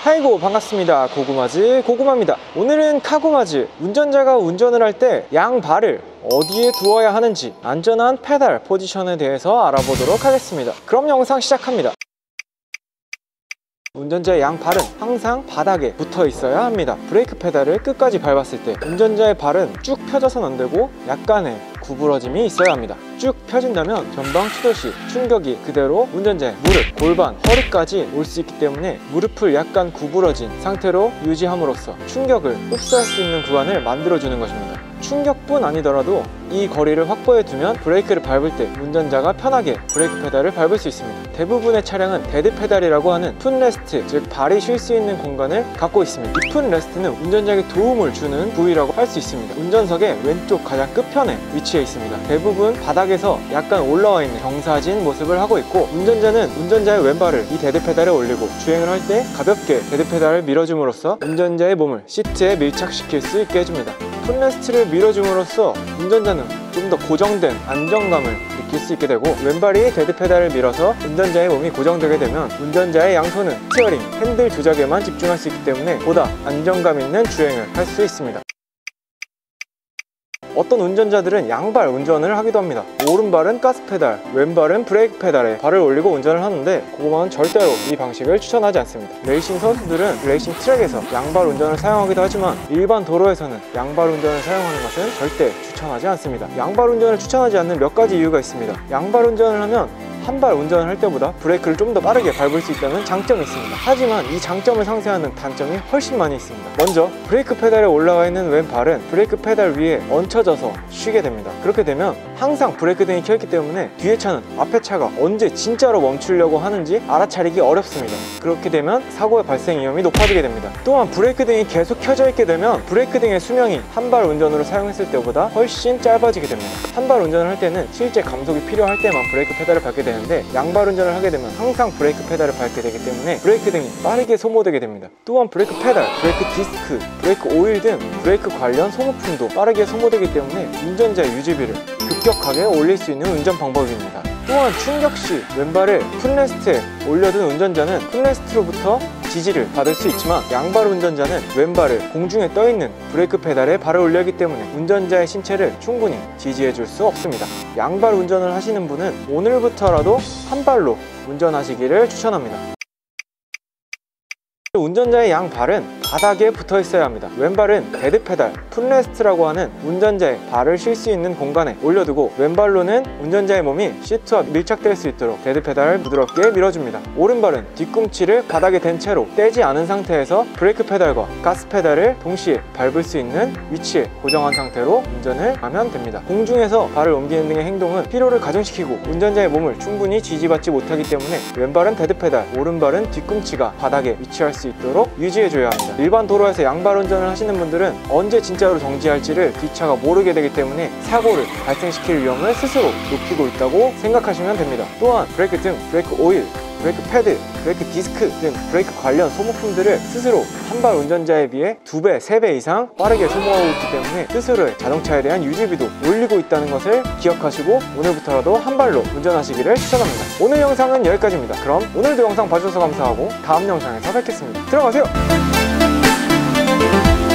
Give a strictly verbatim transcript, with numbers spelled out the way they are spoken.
하이고 반갑습니다. 고구마즈 고구마입니다. 오늘은 카고마즈 운전자가 운전을 할 때 양발을 어디에 두어야 하는지 안전한 페달 포지션에 대해서 알아보도록 하겠습니다. 그럼 영상 시작합니다. 운전자의 양발은 항상 바닥에 붙어 있어야 합니다. 브레이크 페달을 끝까지 밟았을 때 운전자의 발은 쭉 펴져선 안 되고 약간의 구부러짐이 있어야 합니다. 쭉 펴진다면 전방 추돌 시 충격이 그대로 운전자의 무릎, 골반, 허리까지 올 수 있기 때문에 무릎을 약간 구부러진 상태로 유지함으로써 충격을 흡수할 수 있는 구간을 만들어주는 것입니다. 충격뿐 아니더라도 이 거리를 확보해 두면 브레이크를 밟을 때 운전자가 편하게 브레이크 페달을 밟을 수 있습니다. 대부분의 차량은 데드 페달이라고 하는 풋레스트, 즉 발이 쉴 수 있는 공간을 갖고 있습니다. 이 풋레스트는 운전자에게 도움을 주는 부위라고 할 수 있습니다. 운전석의 왼쪽 가장 끝편에 위치해 있습니다. 대부분 바닥에서 약간 올라와 있는 경사진 모습을 하고 있고, 운전자는 운전자의 왼발을 이 데드 페달에 올리고 주행을 할 때 가볍게 데드 페달을 밀어줌으로써 운전자의 몸을 시트에 밀착시킬 수 있게 해줍니다. 풋레스트를 밀어줌으로써 운전자는 좀 더 고정된 안정감을 느낄 수 있게 되고, 왼발이 데드 페달을 밀어서 운전자의 몸이 고정되게 되면 운전자의 양손은 스티어링, 핸들 조작에만 집중할 수 있기 때문에 보다 안정감 있는 주행을 할 수 있습니다. 어떤 운전자들은 양발 운전을 하기도 합니다. 오른발은 가스 페달, 왼발은 브레이크 페달에 발을 올리고 운전을 하는데, 그거는 절대로 이 방식을 추천하지 않습니다. 레이싱 선수들은 레이싱 트랙에서 양발 운전을 사용하기도 하지만 일반 도로에서는 양발 운전을 사용하는 것은 절대 추천하지 않습니다. 양발 운전을 추천하지 않는 몇 가지 이유가 있습니다. 양발 운전을 하면 한 발 운전을 할 때보다 브레이크를 좀 더 빠르게 밟을 수 있다는 장점이 있습니다. 하지만 이 장점을 상쇄하는 단점이 훨씬 많이 있습니다. 먼저 브레이크 페달에 올라가 있는 왼발은 브레이크 페달 위에 얹혀져서 쉬게 됩니다. 그렇게 되면 항상 브레이크 등이 켜있기 때문에 뒤에 차는 앞에 차가 언제 진짜로 멈추려고 하는지 알아차리기 어렵습니다. 그렇게 되면 사고의 발생 위험이 높아지게 됩니다. 또한 브레이크 등이 계속 켜져 있게 되면 브레이크 등의 수명이 한 발 운전으로 사용했을 때보다 훨씬 짧아지게 됩니다. 한 발 운전을 할 때는 실제 감속이 필요할 때만 브레이크 페달을 밟게 됩니다. 되는데 양발 운전을 하게 되면 항상 브레이크 페달을 밟게 되기 때문에 브레이크 등이 빠르게 소모되게 됩니다. 또한 브레이크 페달, 브레이크 디스크, 브레이크 오일 등 브레이크 관련 소모품도 빠르게 소모되기 때문에 운전자의 유지비를 급격하게 올릴 수 있는 운전 방법입니다. 또한 충격 시 왼발을 풋레스트에 올려둔 운전자는 풋레스트로부터 지지를 받을 수 있지만, 양발 운전자는 왼발을 공중에 떠있는 브레이크 페달에 발을 올리기 때문에 운전자의 신체를 충분히 지지해 줄 수 없습니다. 양발 운전을 하시는 분은 오늘부터라도 한 발로 운전하시기를 추천합니다. 운전자의 양발은 바닥에 붙어 있어야 합니다. 왼발은 데드 페달, 풋레스트라고 하는 운전자의 발을 쉴 수 있는 공간에 올려두고, 왼발로는 운전자의 몸이 시트와 밀착될 수 있도록 데드 페달을 부드럽게 밀어줍니다. 오른발은 뒤꿈치를 바닥에 댄 채로 떼지 않은 상태에서 브레이크 페달과 가스 페달을 동시에 밟을 수 있는 위치에 고정한 상태로 운전을 하면 됩니다. 공중에서 발을 옮기는 등의 행동은 피로를 가중시키고 운전자의 몸을 충분히 지지받지 못하기 때문에 왼발은 데드 페달, 오른발은 뒤꿈치가 바닥에 위치할 수 있도록 유지해줘야 합니다. 일반 도로에서 양발 운전을 하시는 분들은 언제 진짜로 정지할지를 뒷차가 모르게 되기 때문에 사고를 발생시킬 위험을 스스로 높이고 있다고 생각하시면 됩니다. 또한 브레이크 등 브레이크 오일, 브레이크 패드, 브레이크 디스크 등 브레이크 관련 소모품들을 스스로 한 발 운전자에 비해 두 배, 세 배 이상 빠르게 소모하고 있기 때문에 스스로의 자동차에 대한 유지비도 올리고 있다는 것을 기억하시고 오늘부터라도 한 발로 운전하시기를 추천합니다. 오늘 영상은 여기까지입니다. 그럼 오늘도 영상 봐주셔서 감사하고 다음 영상에서 뵙겠습니다. 들어가세요!